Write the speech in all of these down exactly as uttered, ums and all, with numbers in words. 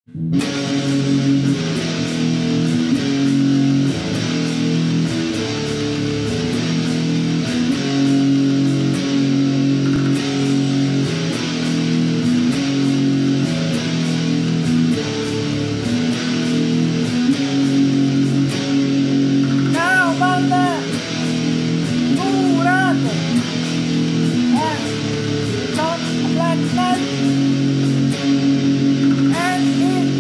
Now, Vandeer Guraad has become a black knight and it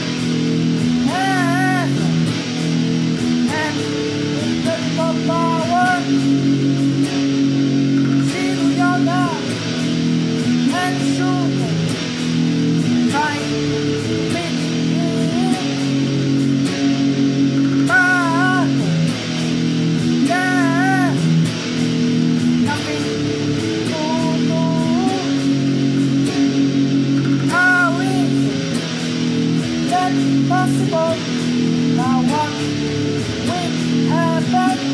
has an incredible power. Shiryu and Shun trying to beat him, but there's nothing to do. How is that possible? Now what will happen?